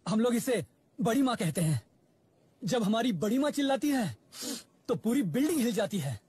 हम लोग इसे बड़ी माँ कहते हैं। जब हमारी बड़ी माँ चिल्लाती है तो पूरी बिल्डिंग हिल जाती है।